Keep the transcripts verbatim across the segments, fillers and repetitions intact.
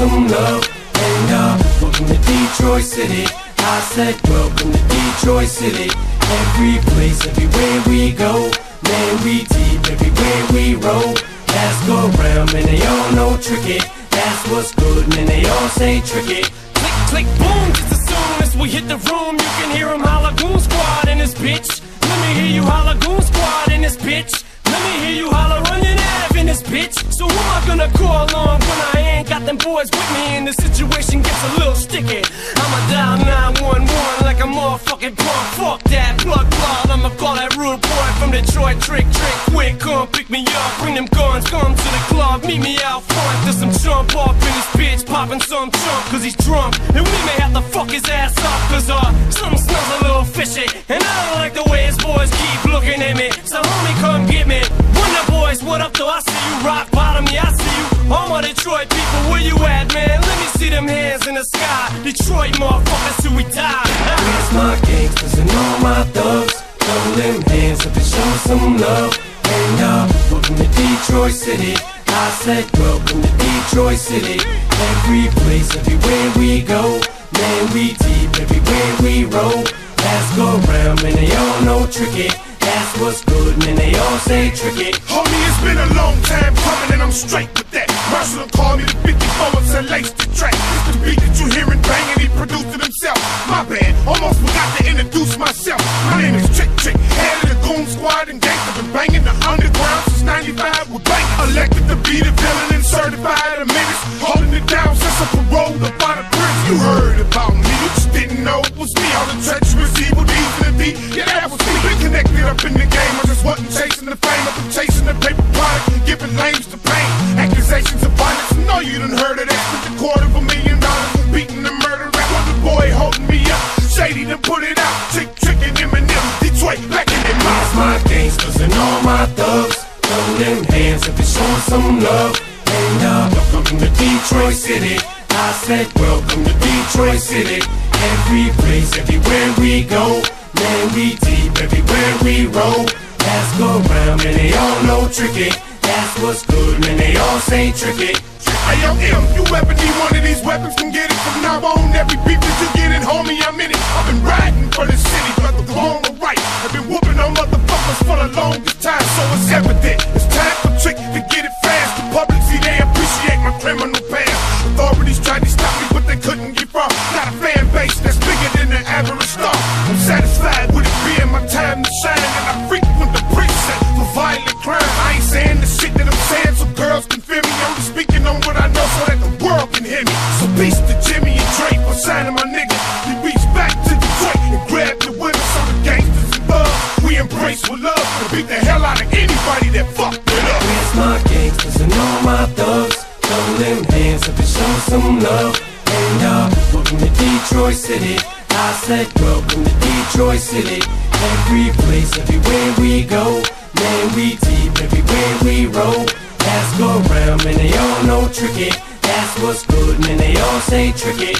some love. And uh, welcome to Detroit City. I said welcome to Detroit City. Every place, everywhere we go, man, we deep everywhere we roll. Ask around, man, they all know tricky. That's what's good, man, they all say tricky. Click, click, boom, just as soon as we hit the room, you can hear 'em holla Goon Squad in this bitch. Let me hear you holla Goon Squad in this bitch. Let me hear you holla running Ave in this bitch. So who am I gonna call on when I ain't got them boys with me and the situation gets a little sticky? I'ma dial nine one one like a motherfucking punk. Fuck that plug plug, I'ma call that rude boy from Detroit. Trick, trick, quick, come pick me up. Bring them guns, come to the club, meet me out front. There's some chump up in this bitch, popping some chump cause he's drunk. And we may have to fuck his ass up cause uh, something smells a little fishy. And I don't like the way his boys keep looking at me. So homie, come get me. Wonder boys, what up though? I see you. Rock bottom, yeah, I see you. All my Detroit people, where you at, man? Let me see them hands in the sky. Detroit motherfuckers till we die. Where's my gangsters and all my thugs? Throw them hands up and show some love. And uh, welcome to Detroit City. I said welcome to Detroit City. Every place, everywhere we go, man, we deep everywhere we roll. Ask around, man, they all know tricky. That's what's good, man, they all say tricky. Homie, it's been a long time coming and I'm straight with that. Marshall called me the fifty-four and said lace the track. It's the beat that you hearin' bangin', he produced it himself. My bad, almost forgot to introduce myself. My name is Trick Trick, head of the Goon Squad and gangsta. Been bangin' the underground since ninety-five with bangin'. Elected to be the villain and certified a menace. Holding it down since I paroled up out of prison. You heard about me, you just didn't know it was me. All the treacherous evil deeds in the deep, yeah, that was me. Been connected up in the game, I just wasn't chasing the fame. I've been chasing the paper product and giving lames to pain. Accusations of violence, I know you done heard of that. With a quarter of a million dollars for beating the murder rap. On the boy holding me up, Shady done put it out. Trick, trickin' Eminem, Detroit, black in their mouth. Where's my gangsters and all my thugs? Throw them hands up and show some love. And uh, welcome to Detroit City. I said welcome to Detroit City. Every place, everywhere we go, man, we deep everywhere we roll. Ask around, man, they all know tricky. That's what's good, man, they all say tricky. Hey yo, M, you ever need one of these weapons, can get it from now on. Every beat that you get in, homie, I'm in it. I've been riding for the city, whether wrong or right. I've been whooping on motherfuckers for the longest time, so it's evident. It's time for Trick to get it fast. The public, see, they appreciate my criminal past. Authorities tried to stop me, but they couldn't get far. Got a fan base that's bigger than the average star. I'm satisfied with it being my time to shine, and I frequent the precinct for violent crime. I ain't saying the shit that I'm saying so girls can feel me. I'm just speaking on what I know so that the world can hear me. So peace to Jimmy and Drake for signing my nigga. We reach back to Detroit and grab the winners. So the gangsters and thugs, we embrace with love and beat the hell out of anybody that fuck with us. Where's my gangsters and all my thugs? Throw them hands up and show some love. And uh, welcome to Detroit City. I said welcome to Detroit City. Every place, everywhere we go, man, we deep everywhere we roll. Ask around, man, they all know tricky. That's what's good, man, they all say tricky.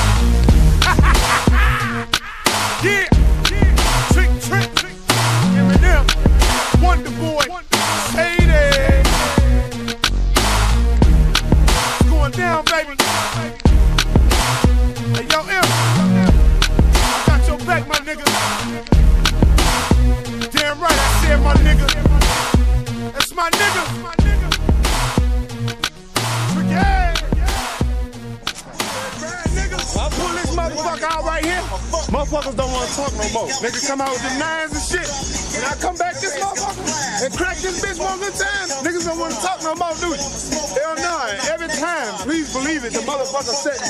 Yeah, yeah, Trick, Trick, Trick, Eminem, Wonder Boy, Shady. It's going down, baby. Hey, yo, M, I got your back, my nigga. Damn right, I said my nigga. That's my nigga. My nigga. Trick, yeah. I pull this motherfucker out right here. Motherfuckers don't want to talk no more. Niggas come out with the nines and shit. And I come back this motherfucker and crack this bitch one good time. Niggas don't want to talk no more, do you? Hell no. Every time, please believe it, the motherfucker said